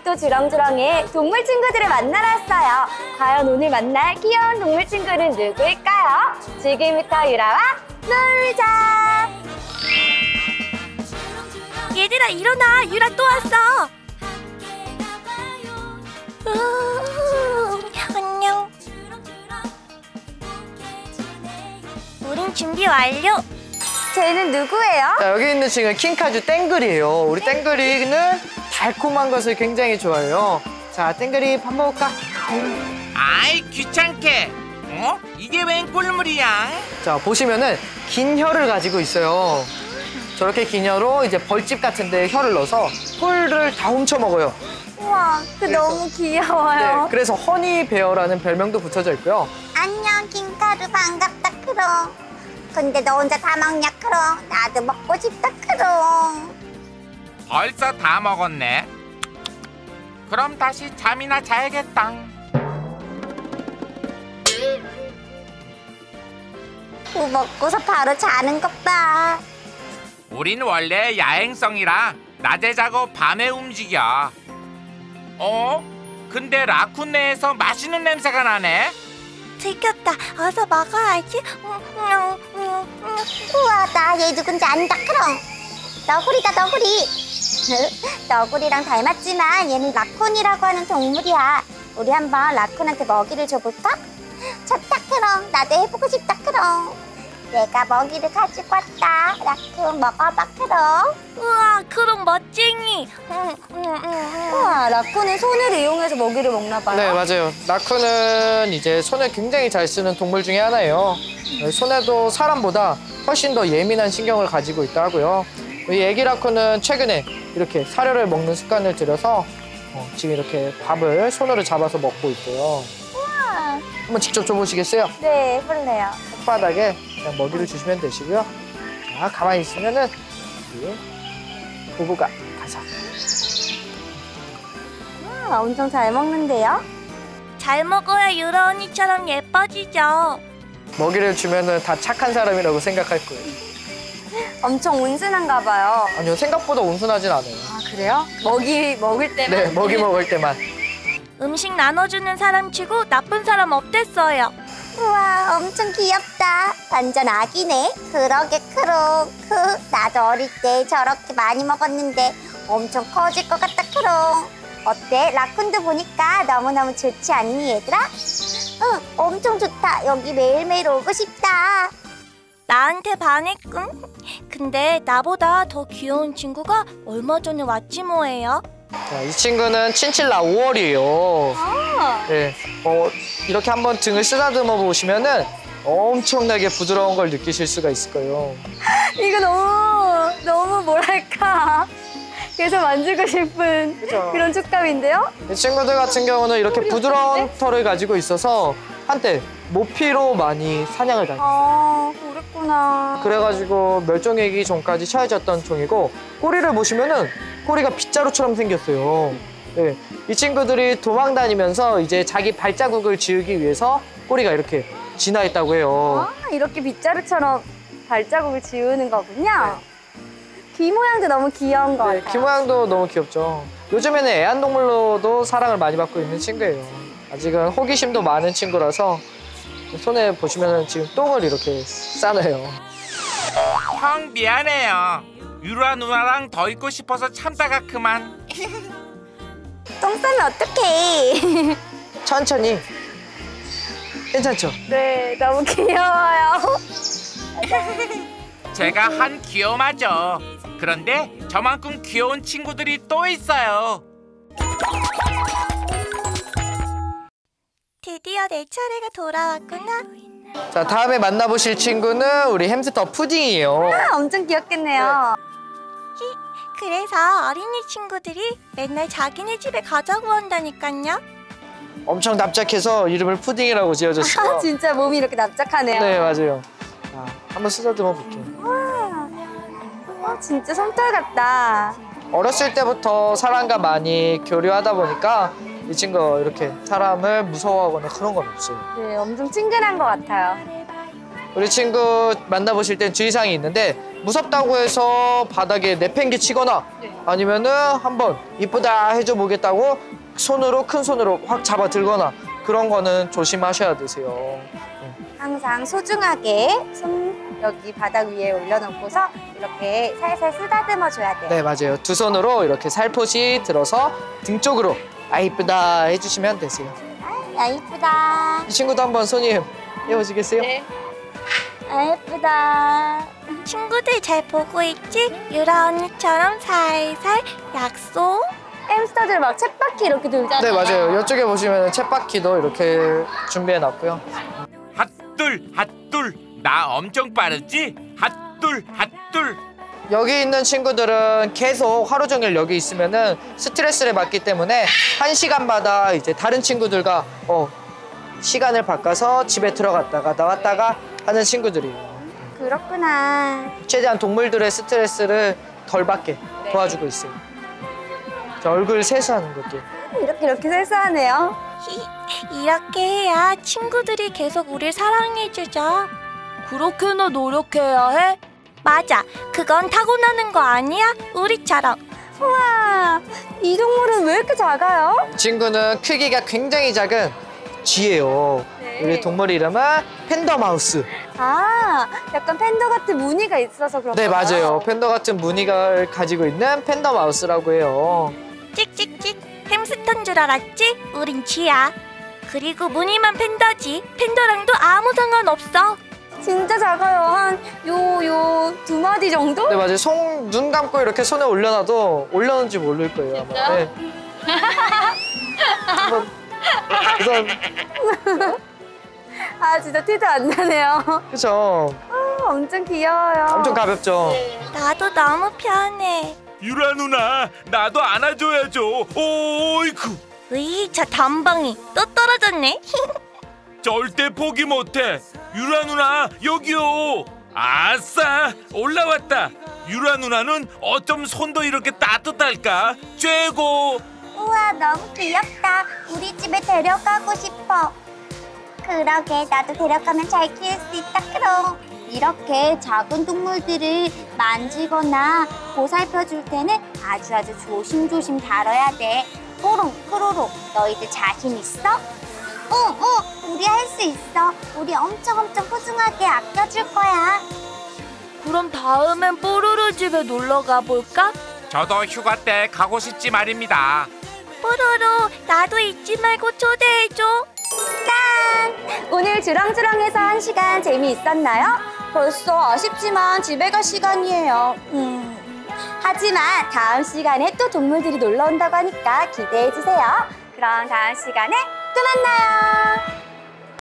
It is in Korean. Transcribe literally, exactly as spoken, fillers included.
바닥도 주렁주렁해 동물 친구들을 만나러 왔어요. 과연 오늘 만날 귀여운 동물 친구는 누구일까요? 지금부터 유라와 놀자. 얘들아 일어나, 유라 또 왔어. 우, 안녕. 우린 준비 완료. 쟤는 누구예요? 자, 여기 있는 친구는 킹카주 땡글이에요. 우리 땡글이는 달콤한 것을 굉장히 좋아해요. 자, 땡글이 밥 먹을까? 아이 귀찮게. 어? 이게 웬 꿀물이야? 자, 보시면은 긴 혀를 가지고 있어요. 저렇게 긴 혀로 이제 벌집 같은 데 혀를 넣어서 꿀을 다 훔쳐 먹어요. 우와, 그 그래서- 너무 귀여워요. 네, 그래서 허니베어라는 별명도 붙여져 있고요. 안녕 킹카루 반갑다 크롱. 근데 너 혼자 다 먹냐 크롱? 나도 먹고 싶다 크롱. 벌써 다 먹었네. 그럼 다시 잠이나 자야겠다. 뭐 먹고서 바로 자는 것 봐. 우린 원래 야행성이라 낮에 자고 밤에 움직여. 어? 근데 라쿤네에서 맛있는 냄새가 나네? 들켰다. 어서 먹어야지. 음, 음, 음, 음. 우와 나 얘 누군지 안다 크롱. 너구리다 너구리. 너구리랑 닮았지만 얘는 라쿤이라고 하는 동물이야. 우리 한번 라쿤한테 먹이를 줘볼까? 좋다 크롱. 나도 해보고 싶다 크롱. 내가 먹이를 가지고 왔다. 라쿤 먹어봐 크롱. 우와, 크롱 멋쟁이. 음, 음, 음, 음. 우와, 라쿤은 손을 이용해서 먹이를 먹나 봐요. 네, 맞아요. 라쿤은 이제 손을 굉장히 잘 쓰는 동물 중에 하나예요. 손에도 사람보다 훨씬 더 예민한 신경을 가지고 있다고요. 이 애기 라쿤은 최근에 이렇게 사료를 먹는 습관을 들여서 어, 지금 이렇게 밥을 손으로 잡아서 먹고 있어요. 우와. 한번 직접 줘보시겠어요? 네, 해볼래요. 손바닥에 그냥 먹이를 주시면 되시고요. 자, 가만히 있으면은 우리 부부가 가자. 우와, 엄청 잘 먹는데요? 잘 먹어야 유라 언니처럼 예뻐지죠. 먹이를 주면은 다 착한 사람이라고 생각할 거예요. 엄청 온순한가 봐요. 아니요, 생각보다 온순하진 않아요. 아, 그래요? 먹이 먹을 때만? 네, 먹이 먹을 때만. 음식 나눠주는 사람 치고 나쁜 사람 없댔어요. 우와 엄청 귀엽다. 완전 아기네. 그러게 크롱. 크, 나도 어릴 때 저렇게 많이 먹었는데 엄청 커질 것 같다 크롱. 어때? 라쿤도 보니까 너무너무 좋지 않니 얘들아? 응 엄청 좋다. 여기 매일매일 오고 싶다. 나한테 반했군. 근데 나보다 더 귀여운 친구가 얼마 전에 왔지 뭐예요. 자, 이 친구는 친칠라 오월이에요. 아, 네, 어, 이렇게 한번 등을 쓰다듬어 보시면은 엄청나게 부드러운 걸 느끼실 수가 있을 거예요. 이거 너무 너무 뭐랄까 계속 만지고 싶은 그죠? 그런 촉감인데요? 이 친구들 같은 경우는 이렇게 부드러운 털을 가지고 있어서 한때 모피로 많이 사냥을 다녔어요. 아, 그랬구나. 그래가지고 멸종위기 전까지 처해졌던 종이고, 꼬리를 보시면은 꼬리가 빗자루처럼 생겼어요. 네, 이 친구들이 도망 다니면서 이제 자기 발자국을 지우기 위해서 꼬리가 이렇게 진화했다고 해요. 아, 이렇게 빗자루처럼 발자국을 지우는 거군요. 귀 모양도 너무 귀여운 것 네, 같아요. 귀 모양도 너무 귀엽죠. 요즘에는 애완동물로도 사랑을 많이 받고 있는 친구예요. 아직은 호기심도 많은 친구라서 손에 보시면 지금 똥을 이렇게 싸네요. 형 미안해요. 유라 누나랑 더 있고 싶어서 참다가 그만. 똥 싸면 어떡해. 천천히. 괜찮죠? 네, 너무 귀여워요. 제가 한 귀여움하죠. 그런데 저만큼 귀여운 친구들이 또 있어요. 드디어 내 차례가 돌아왔구나. 자, 다음에 만나보실 친구는 우리 햄스터 푸딩이에요. 아, 엄청 귀엽겠네요. 그래서 어린이 친구들이 맨날 자기네 집에 가자고 한다니까요. 엄청 납작해서 이름을 푸딩이라고 지어줬어요. 아, 진짜 몸이 이렇게 납작하네요. 네, 맞아요. 자, 한번 쓰다듬어 볼게요. 아, 진짜 솜털 같다. 어렸을 때부터 사람과 많이 교류하다 보니까 이 친구 이렇게 사람을 무서워하거나 그런 건 없어요. 네, 엄청 친근한 것 같아요. 우리 친구 만나보실 땐 주의사항이 있는데 무섭다고 해서 바닥에 내팽개 치거나 아니면은 한번 이쁘다 해줘 보겠다고 손으로 큰 손으로 확 잡아 들거나 그런 거는 조심하셔야 되세요. 항상 소중하게 손 여기 바닥 위에 올려놓고서 이렇게 살살 쓰다듬어 줘야 돼요. 네, 맞아요. 두 손으로 이렇게 살포시 들어서 등 쪽으로 아 이쁘다 해주시면 되세요. 야, 이쁘다. 이 친구도 한번 손님 해보시겠어요? 네. 아, 예쁘다. 친구들 잘 보고 있지? 유라 언니처럼 살살 약속. 햄스터들 막 쳇바퀴 이렇게 돌잖아요. 네, 맞아요. 이쪽에 보시면 챗바퀴도 이렇게 준비해놨고요. 핫둘 핫둘 나 엄청 빠르지? 핫둘 핫둘. 여기 있는 친구들은 계속 하루 종일 여기 있으면은 스트레스를 받기 때문에 한 시간마다 이제 다른 친구들과 어, 시간을 바꿔서 집에 들어갔다가 나왔다가 하는 친구들이에요. 그렇구나. 최대한 동물들의 스트레스를 덜 받게 도와주고 있어요. 자, 얼굴 세수하는 것도. 이렇게 이렇게 세수하네요. 이렇게 해야 친구들이 계속 우릴 사랑해주죠. 그렇게나 노력해야 해? 맞아. 그건 타고나는 거 아니야? 우리처럼. 우와, 이 동물은 왜 이렇게 작아요? 이 친구는 크기가 굉장히 작은 쥐예요. 네. 우리 동물 이름은 팬더 마우스. 아, 약간 팬더 같은 무늬가 있어서 그런가요? 네, 맞아요. 팬더 같은 무늬를 가지고 있는 팬더 마우스라고 해요. 찍찍찍. 햄스터인 줄 알았지? 우린 쥐야. 그리고 무늬만 팬더지. 팬더랑도 아무 상관없어. 진짜 작아요. 한 요 요 두 마디 정도? 네, 맞아요. 손, 눈 감고 이렇게 손에 올려놔도 올려놓은지 모를 거예요, 아마. 진짜요? 네. 한번 우선 아, 진짜 티도 안 나네요. 그쵸. 아, 엄청 귀여워요. 엄청 가볍죠. 나도 너무 편해. 유라 누나 나도 안아줘야죠. 오이쿠. 으이, 저 단방이 또 떨어졌네. 절대 포기 못해. 유라 누나 여기요. 아싸 올라왔다. 유라 누나는 어쩜 손도 이렇게 따뜻할까? 최고. 우와, 너무 귀엽다. 우리 집에 데려가고 싶어. 그러게, 나도 데려가면 잘 키울 수 있다, 크롱. 이렇게 작은 동물들을 만지거나 보살펴 줄 때는 아주 아주 조심조심 다뤄야 돼. 뽀롱, 크로롱, 너희들 자신 있어? 응, 응, 우리 할 수 있어. 우리 엄청 엄청 소중하게 아껴줄 거야. 그럼 다음엔 뽀로로 집에 놀러 가볼까? 저도 휴가 때 가고 싶지 말입니다. 뽀로로, 나도 잊지 말고 초대해줘. 오늘 주렁주렁해서 한 시간 재미있었나요? 벌써 아쉽지만 집에 갈 시간이에요. 음. 하지만 다음 시간에 또 동물들이 놀러 온다고 하니까 기대해 주세요. 그럼 다음 시간에 또 만나요.